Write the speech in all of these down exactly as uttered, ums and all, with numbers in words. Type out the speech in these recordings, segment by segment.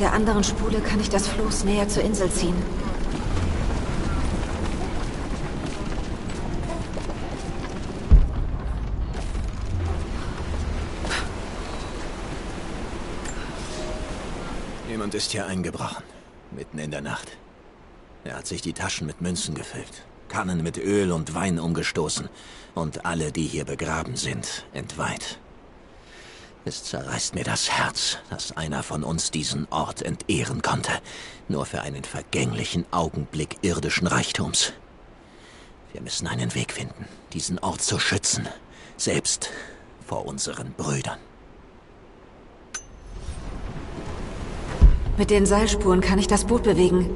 der anderen Spule kann ich das Floß näher zur Insel ziehen. Jemand ist hier eingebrochen. Mitten in der Nacht. Er hat sich die Taschen mit Münzen gefüllt, Kannen mit Öl und Wein umgestoßen und alle, die hier begraben sind, entweiht. Es zerreißt mir das Herz, dass einer von uns diesen Ort entehren konnte, nur für einen vergänglichen Augenblick irdischen Reichtums. Wir müssen einen Weg finden, diesen Ort zu schützen, selbst vor unseren Brüdern. Mit den Seilspuren kann ich das Boot bewegen.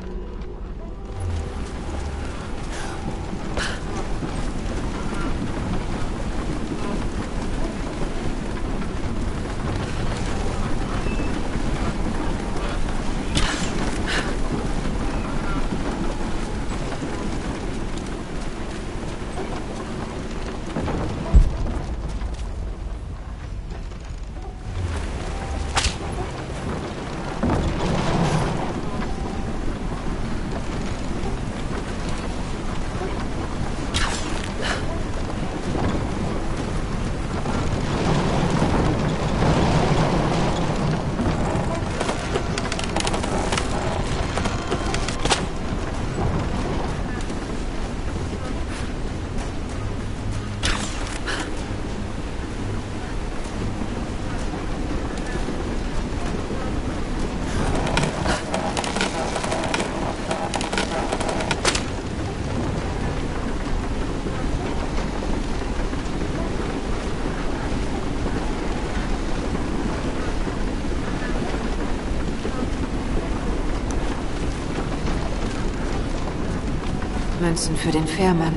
Münzen für den Fährmann.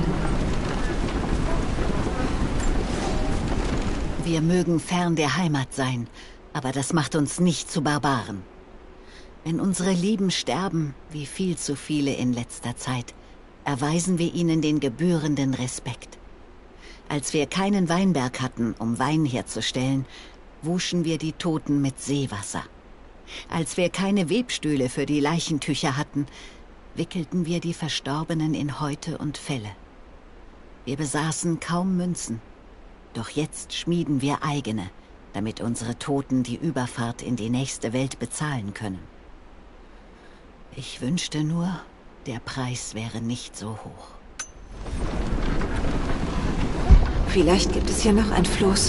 Wir mögen fern der Heimat sein, aber das macht uns nicht zu Barbaren. Wenn unsere Lieben sterben, wie viel zu viele in letzter Zeit, erweisen wir ihnen den gebührenden Respekt. Als wir keinen Weinberg hatten, um Wein herzustellen, wuschen wir die Toten mit Seewasser. Als wir keine Webstühle für die Leichentücher hatten, wickelten wir die Verstorbenen in Häute und Felle. Wir besaßen kaum Münzen, doch jetzt schmieden wir eigene, damit unsere Toten die Überfahrt in die nächste Welt bezahlen können. Ich wünschte nur, der Preis wäre nicht so hoch. Vielleicht gibt es hier noch ein Floß.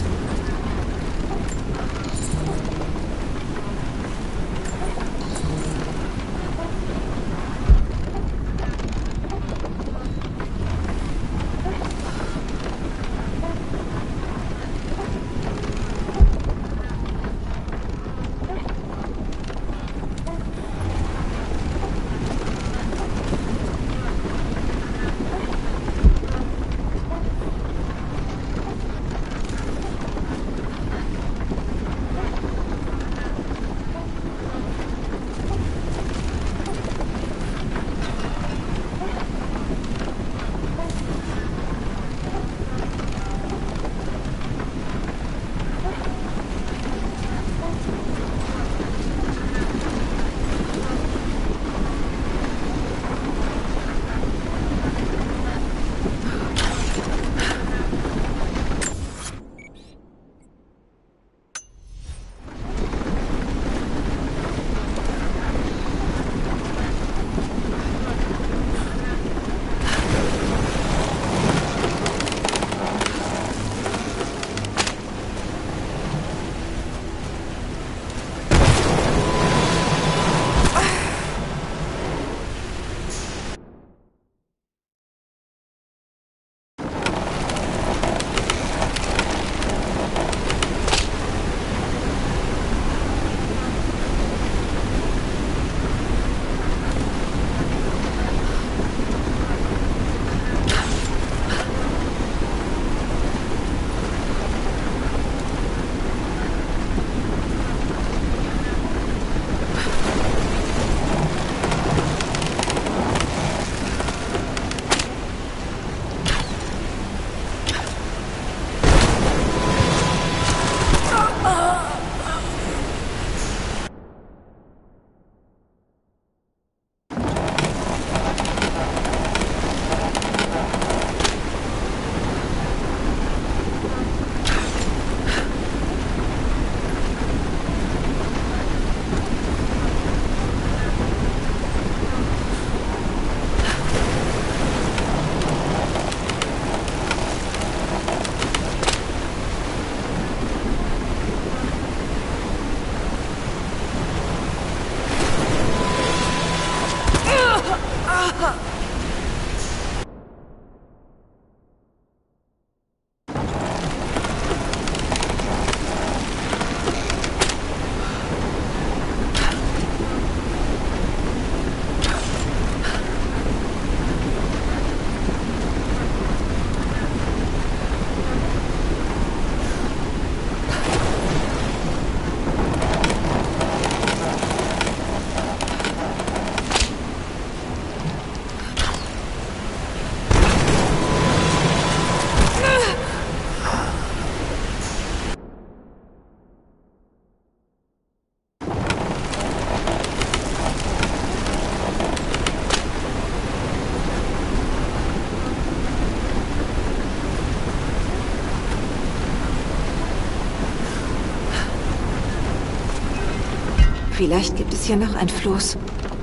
Vielleicht gibt es hier noch ein Floß.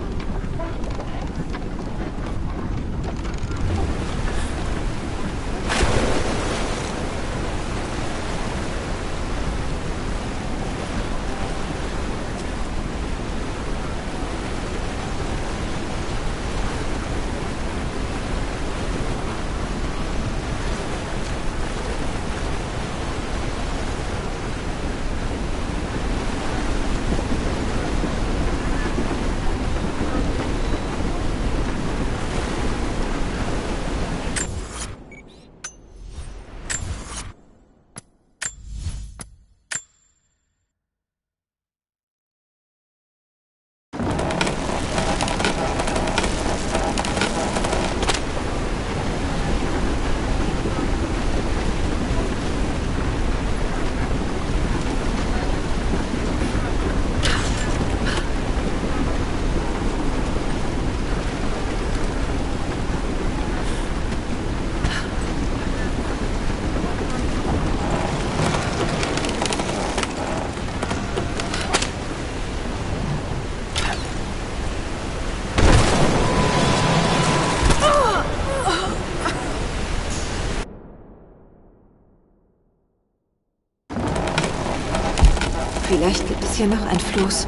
Vielleicht gibt es hier noch ein Floß.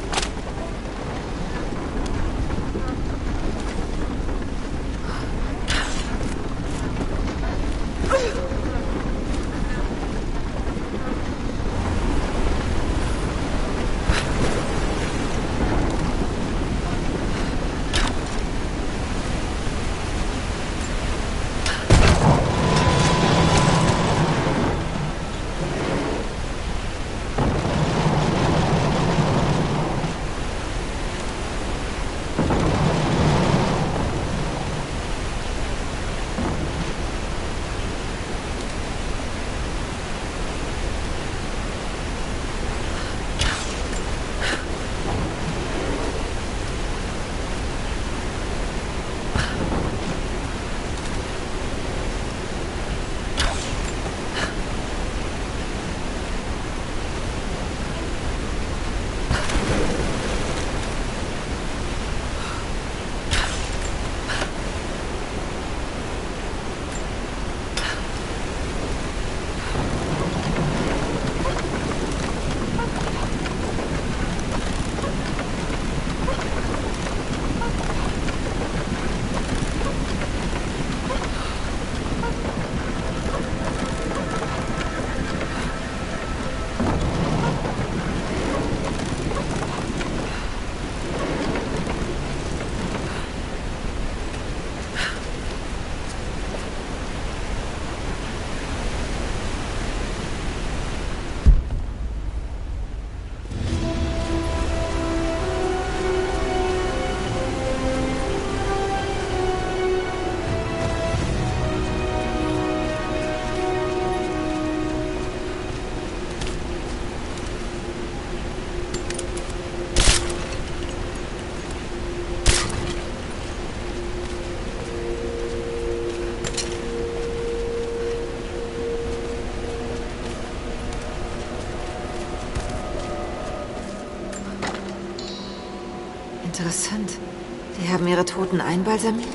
Interessant. Die haben ihre Toten einbalsamiert?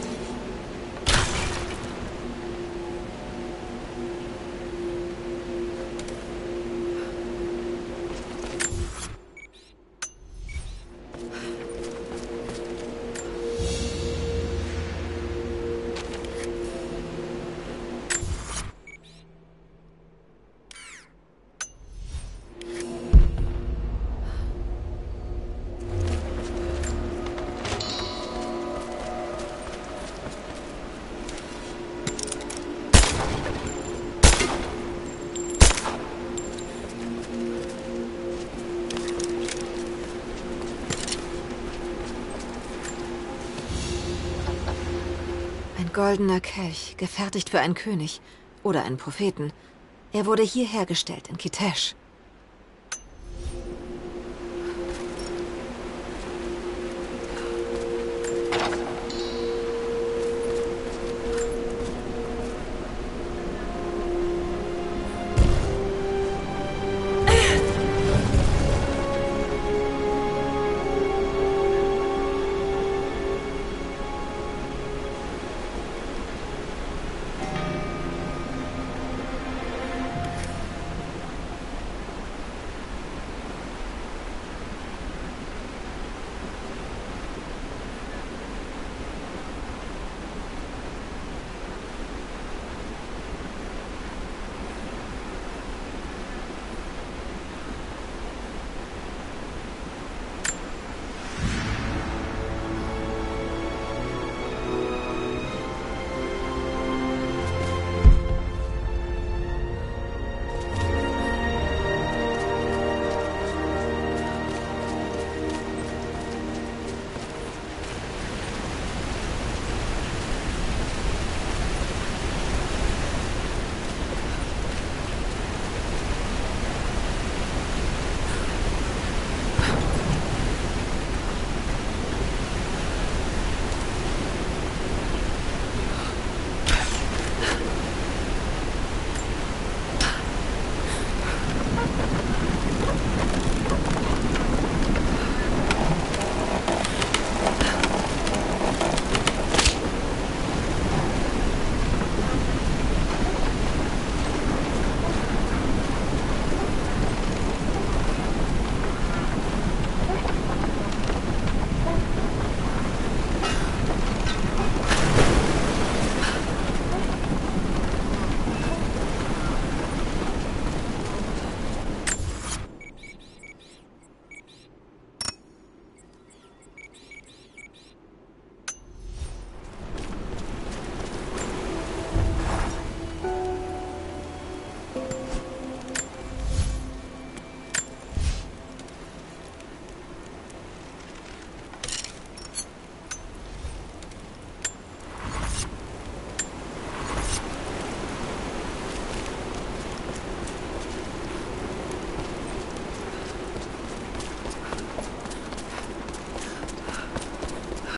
Goldener Kelch, gefertigt für einen König oder einen Propheten. Er wurde hier hergestellt, in Kitezh.